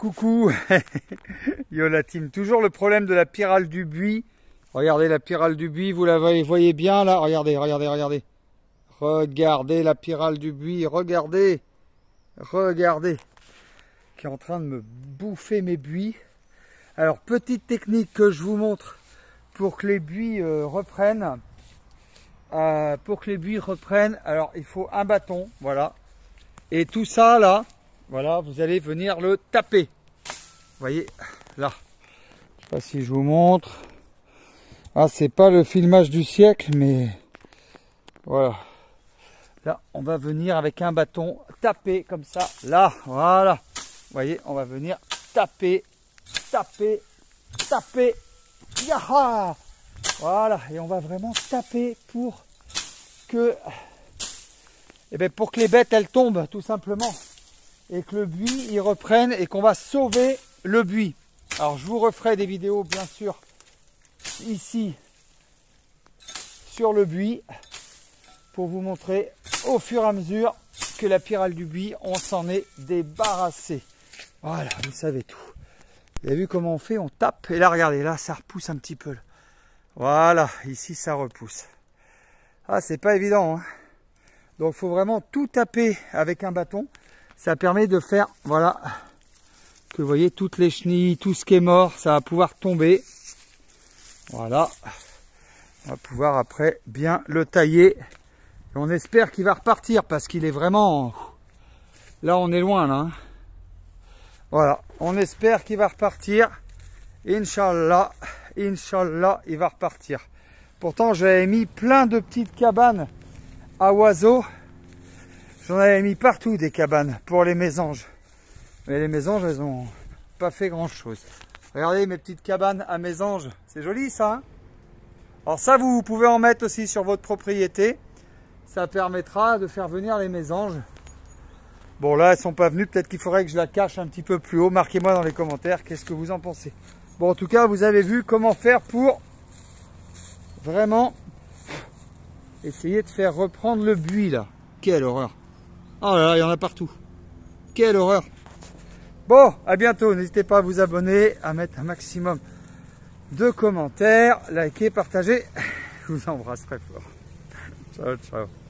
coucou. Yo la team, toujours le problème de la pyrale du buis. Regardez la pyrale du buis, vous la voyez bien là. Regardez, regardez, regardez. Regardez la pyrale du buis, regardez. Regardez. Qui est en train de me bouffer mes buis. Alors, petite technique que je vous montre pour que les buis reprennent. Alors il faut un bâton, voilà. Et tout ça là, voilà, vous allez venir le taper. Vous voyez, là. Je sais pas si je vous montre. Ah, c'est pas le filmage du siècle, mais voilà. Là, on va venir avec un bâton taper comme ça. Là, voilà. Vous voyez, on va venir taper, taper, taper. Yaha! Voilà, et on va vraiment taper pour que, pour que les bêtes elles tombent tout simplement et que le buis il reprenne et qu'on va sauver le buis. Alors je vous referai des vidéos bien sûr ici sur le buis pour vous montrer au fur et à mesure que la pyrale du buis on s'en est débarrassé. Voilà, vous savez tout. Vous avez vu comment on fait? On tape et là regardez, là ça repousse un petit peu. Voilà, ici ça repousse. Ah, c'est pas évident, hein. Donc il faut vraiment tout taper avec un bâton. Ça permet de faire, voilà, que vous voyez toutes les chenilles, tout ce qui est mort, ça va pouvoir tomber. Voilà. On va pouvoir après bien le tailler. Et on espère qu'il va repartir parce qu'il est vraiment... Là on est loin là. Hein. Voilà, on espère qu'il va repartir. Inch'Allah. Inch'Allah, il va repartir. Pourtant, j'avais mis plein de petites cabanes à oiseaux. J'en avais mis partout des cabanes pour les mésanges. Mais les mésanges, elles ont pas fait grand chose. Regardez mes petites cabanes à mésanges. C'est joli ça, hein? Alors ça, vous pouvez en mettre aussi sur votre propriété. Ça permettra de faire venir les mésanges. Bon là, elles sont pas venues. Peut-être qu'il faudrait que je la cache un petit peu plus haut. Marquez-moi dans les commentaires qu'est-ce que vous en pensez. Bon, en tout cas, vous avez vu comment faire pour vraiment essayer de faire reprendre le buis, là. Quelle horreur. Oh là là, il y en a partout. Quelle horreur. Bon, à bientôt. N'hésitez pas à vous abonner, à mettre un maximum de commentaires, liker, partager. Je vous embrasse très fort. Ciao, ciao.